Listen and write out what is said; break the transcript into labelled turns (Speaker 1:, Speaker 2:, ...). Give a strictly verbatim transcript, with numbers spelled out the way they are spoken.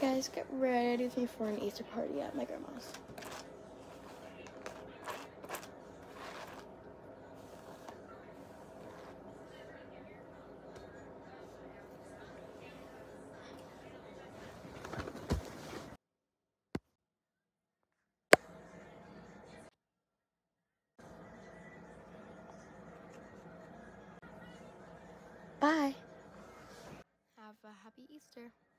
Speaker 1: guys, get ready with me for an Easter party at my grandma's. Bye.
Speaker 2: Have a happy Easter.